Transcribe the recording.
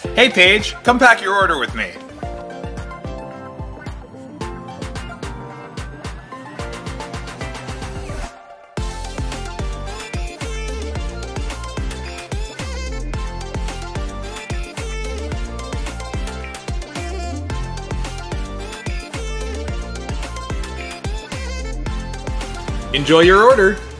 Hey Paige, come pack your order with me. Enjoy your order.